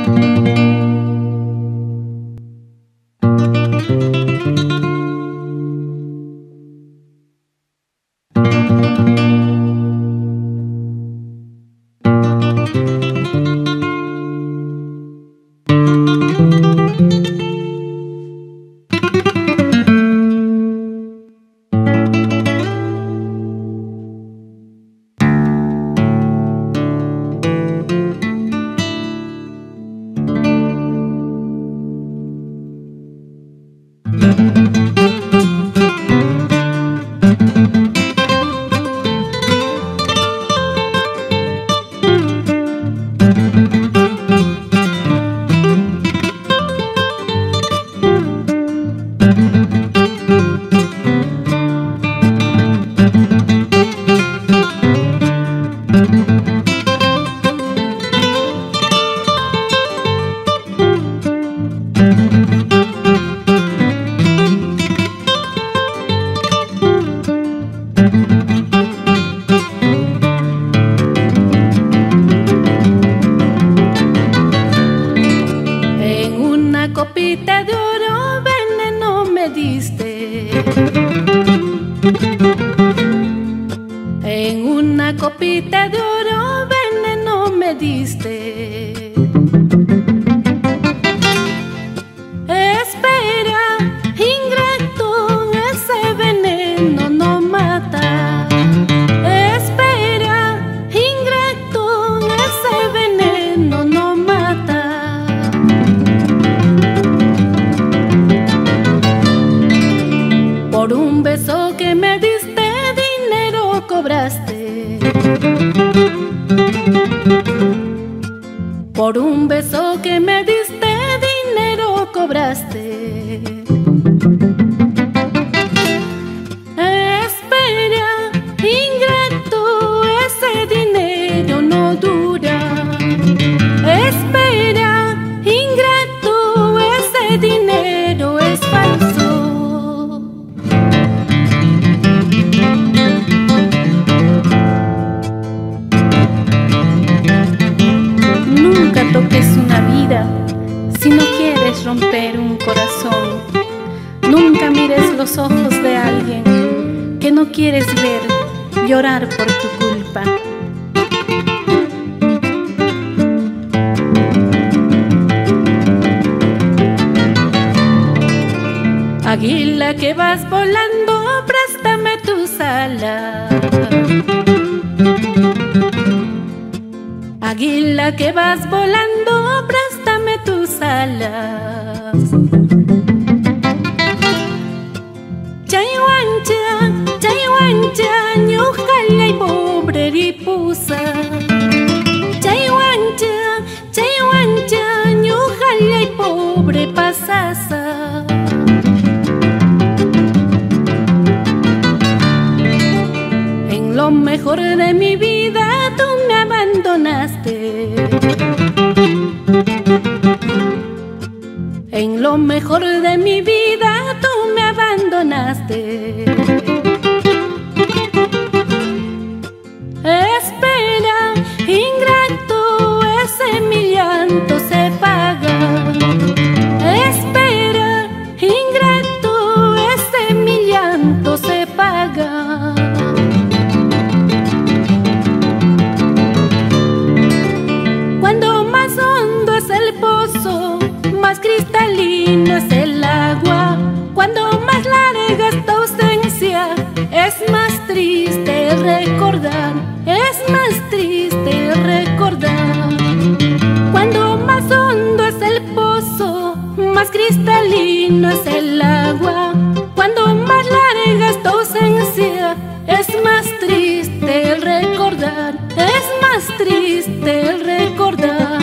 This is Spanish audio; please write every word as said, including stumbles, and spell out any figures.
En una copita de oro veneno me diste. Espera, ingrato, ese veneno no mata. Espera, ingrato, ese veneno no mata. Por un beso que me diste, dinero cobraste. Por un beso que me diste, dinero cobraste. Espera, ingrato, ese dinero no dura. Espera, ingrato, ese dinero es falso. Nunca toques una vida si no quieres romper un corazón. Nunca mires los ojos de alguien que no quieres ver llorar por tu culpa. Águila que vas volando, préstame tus alas. Águila que vas volando, préstame tus alas. Chayhuancha, chayhuancha, ñuqalla y pobre ripusa. Chayhuancha, chayhuancha, ñuqalla y pobre pasasa. En lo mejor de mi vida tú me abandonaste. En lo mejor de mi vida tú me abandonaste. Espera, ingrato, ese mi llanto se paga. Espera, ingrato, ese mi llanto se paga. Cuando más hondo es el pozo, más cristalino es el agua. Cuando más larga es tu ausencia, es más triste el recordar. Es más triste el recordar. Cuando más hondo es el pozo, más cristalino es el agua. Cuando más larga es tu ausencia, es más triste el recordar. Es más triste el recordar.